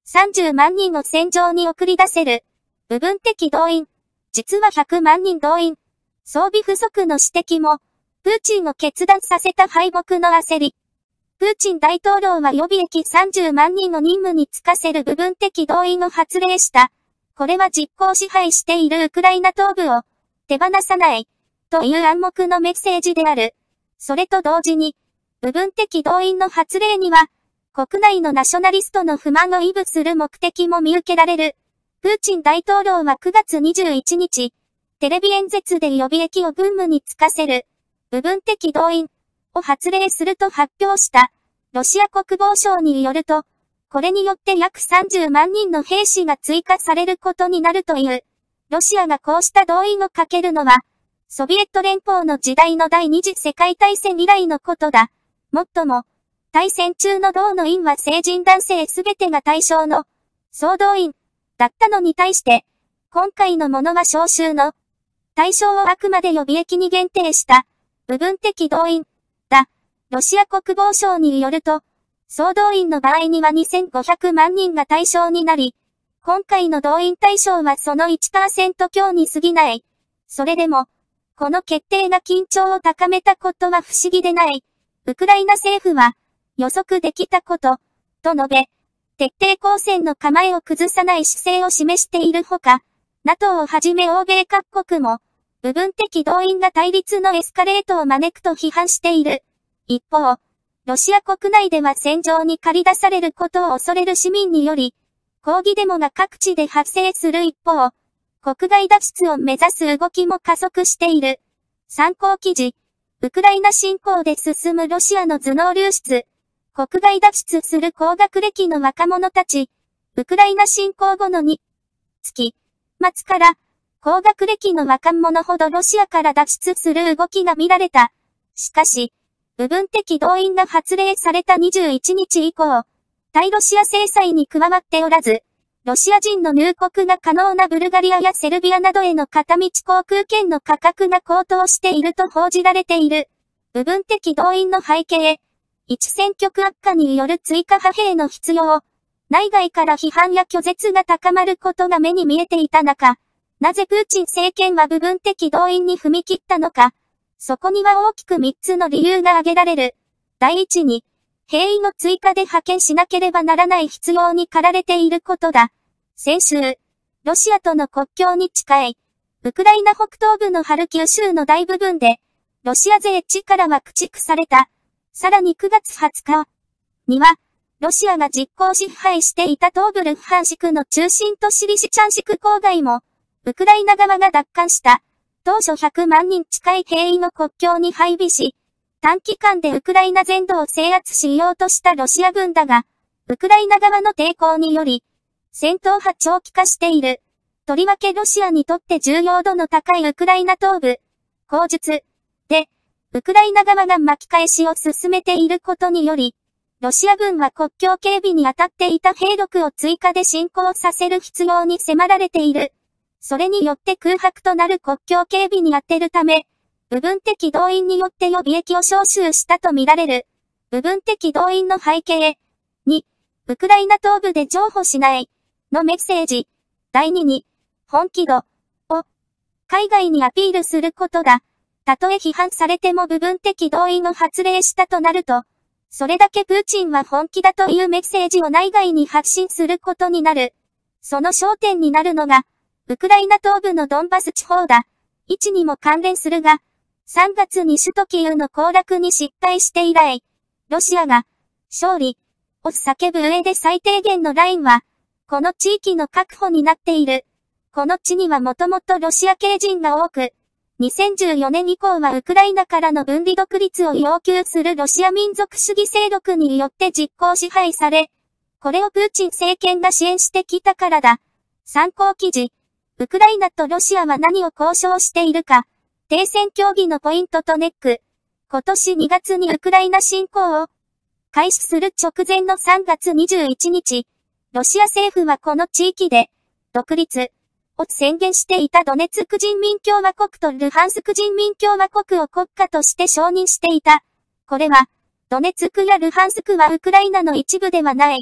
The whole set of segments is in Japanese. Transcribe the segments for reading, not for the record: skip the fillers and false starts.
30万人を戦場に送り出せる。部分的動員。実は100万人動員。装備不足の指摘も、プーチンを決断させた敗北の焦り。プーチン大統領は予備役30万人を任務に就かせる部分的動員を発令した。これは実効支配しているウクライナ東部を手放さない、という暗黙のメッセージである。それと同時に、部分的動員の発令には、国内のナショナリストの不満を慰撫する目的も見受けられる。プーチン大統領は9月21日、テレビ演説で予備役を軍務に就かせる、部分的動員を発令すると発表した。ロシア国防省によると、これによって約30万人の兵士が追加されることになるという。ロシアがこうした動員をかけるのは、ソビエト連邦の時代の第二次世界大戦以来のことだ。もっとも、大戦中の同の員は成人男性すべてが対象の総動員だったのに対して、今回のものは招集の対象をあくまで予備役に限定した部分的動員だ。ロシア国防省によると、総動員の場合には2500万人が対象になり、今回の動員対象はその 1% 強に過ぎない。それでも、この決定が緊張を高めたことは不思議でない。ウクライナ政府は予測できたこと、と述べ、徹底抗戦の構えを崩さない姿勢を示しているほか、NATO をはじめ欧米各国も、部分的動員が対立のエスカレートを招くと批判している。一方、ロシア国内では戦場に駆り出されることを恐れる市民により、抗議デモが各地で発生する一方、国外脱出を目指す動きも加速している。参考記事、ウクライナ侵攻で進むロシアの頭脳流出、国外脱出する高学歴の若者たち、ウクライナ侵攻後の2月末から、高学歴の若者ほどロシアから脱出する動きが見られた。しかし、部分的動員が発令された21日以降、対ロシア制裁に加わっておらず、ロシア人の入国が可能なブルガリアやセルビアなどへの片道航空券の価格が高騰していると報じられている。部分的動員の背景、一戦局悪化による追加派兵の必要、内外から批判や拒絶が高まることが目に見えていた中、なぜプーチン政権は部分的動員に踏み切ったのか。そこには大きく3つの理由が挙げられる。第一に、兵員の追加で派遣しなければならない必要に駆られていることだ。先週、ロシアとの国境に近い、ウクライナ北東部のハルキウ州の大部分で、ロシア勢力は駆逐された。さらに9月20日には、ロシアが実効支配していた東部ルフハンシクの中心都市リシチャンシク郊外も、ウクライナ側が奪還した。当初100万人近い兵員を国境に配備し、短期間でウクライナ全土を制圧しようとしたロシア軍だが、ウクライナ側の抵抗により、戦闘は長期化している。とりわけロシアにとって重要度の高いウクライナ東部、口述で、ウクライナ側が巻き返しを進めていることにより、ロシア軍は国境警備に当たっていた兵力を追加で侵攻させる必要に迫られている。それによって空白となる国境警備に充てるため、部分的動員によって予備役を招集したとみられる。部分的動員の背景。2、ウクライナ東部で譲歩しないのメッセージ。第2に、本気度を海外にアピールすることだ。たとえ批判されても部分的動員を発令したとなると、それだけプーチンは本気だというメッセージを内外に発信することになる。その焦点になるのが、ウクライナ東部のドンバス地方だ。位置にも関連するが、3月に首都キーウの攻略に失敗して以来、ロシアが勝利を叫ぶ上で最低限のラインは、この地域の確保になっている。この地にはもともとロシア系人が多く、2014年以降はウクライナからの分離独立を要求するロシア民族主義勢力によって実効支配され、これをプーチン政権が支援してきたからだ。参考記事。ウクライナとロシアは何を交渉しているか。停戦協議のポイントとネック。今年2月にウクライナ侵攻を開始する直前の3月21日、ロシア政府はこの地域で独立を宣言していたドネツク人民共和国とルハンスク人民共和国を国家として承認していた。これは、ドネツクやルハンスクはウクライナの一部ではない。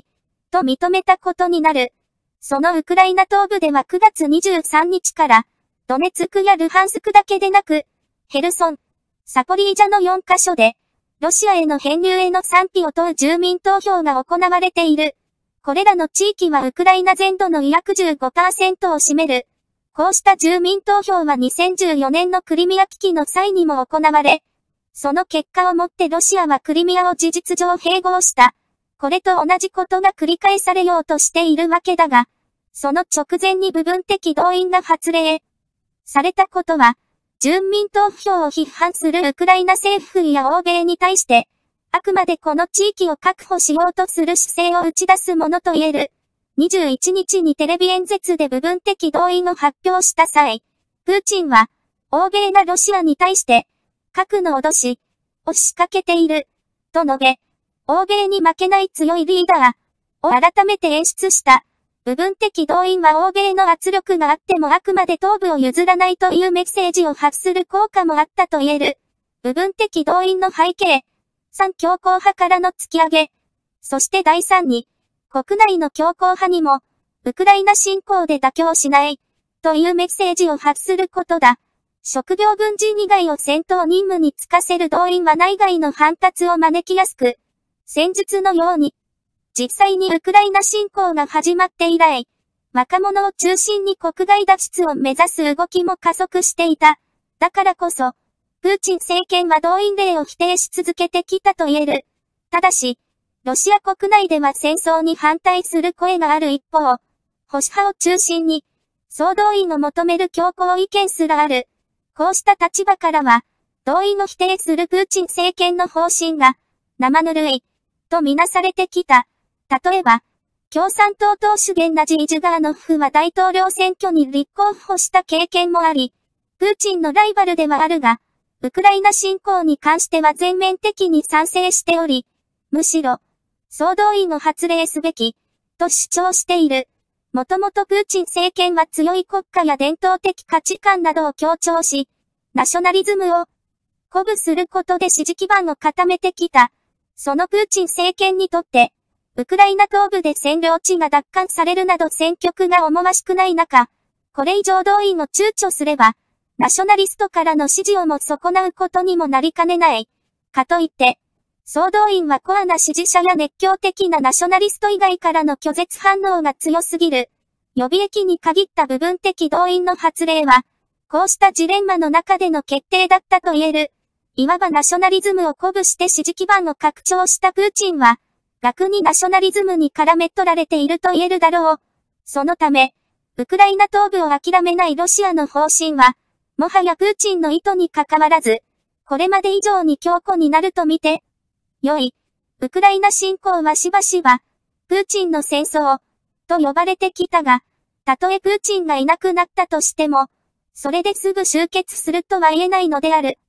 と認めたことになる。そのウクライナ東部では9月23日から、ドネツクやルハンスクだけでなく、ヘルソン、サポリージャの4カ所で、ロシアへの編入への賛否を問う住民投票が行われている。これらの地域はウクライナ全土の約 15% を占める。こうした住民投票は2014年のクリミア危機の際にも行われ、その結果をもってロシアはクリミアを事実上併合した。これと同じことが繰り返されようとしているわけだが、その直前に部分的動員が発令されたことは、住民投票を批判するウクライナ政府や欧米に対して、あくまでこの地域を確保しようとする姿勢を打ち出すものと言える。21日にテレビ演説で部分的動員を発表した際、プーチンは、欧米がロシアに対して、核の脅しを仕掛けている、と述べ、欧米に負けない強いリーダーを改めて演出した。部分的動員は欧米の圧力があってもあくまで東部を譲らないというメッセージを発する効果もあったと言える。部分的動員の背景。3強硬派からの突き上げ。そして第3に、国内の強硬派にも、ウクライナ侵攻で妥協しない、というメッセージを発することだ。職業軍人以外を戦闘任務に就かせる動員は内外の反発を招きやすく、戦術のように、実際にウクライナ侵攻が始まって以来、若者を中心に国外脱出を目指す動きも加速していた。だからこそ、プーチン政権は動員令を否定し続けてきたと言える。ただし、ロシア国内では戦争に反対する声がある一方、保守派を中心に、総動員を求める強硬意見すらある。こうした立場からは、動員を否定するプーチン政権の方針が、生ぬるい、とみなされてきた。例えば、共産党党首ゲンナジー・ジュガーノフは大統領選挙に立候補した経験もあり、プーチンのライバルではあるが、ウクライナ侵攻に関しては全面的に賛成しており、むしろ、総動員を発令すべき、と主張している。もともとプーチン政権は強い国家や伝統的価値観などを強調し、ナショナリズムを鼓舞することで支持基盤を固めてきた。そのプーチン政権にとって、ウクライナ東部で占領地が奪還されるなど戦局が思わしくない中、これ以上動員を躊躇すれば、ナショナリストからの支持をも損なうことにもなりかねない。かといって、総動員はコアな支持者や熱狂的なナショナリスト以外からの拒絶反応が強すぎる。予備役に限った部分的動員の発令は、こうしたジレンマの中での決定だったと言える。いわばナショナリズムを鼓舞して支持基盤を拡張したプーチンは、逆にナショナリズムに絡め取られていると言えるだろう。そのため、ウクライナ東部を諦めないロシアの方針は、もはやプーチンの意図に関わらず、これまで以上に強固になると見て、良い。ウクライナ侵攻はしばしば、プーチンの戦争、と呼ばれてきたが、たとえプーチンがいなくなったとしても、それですぐ終結するとは言えないのである。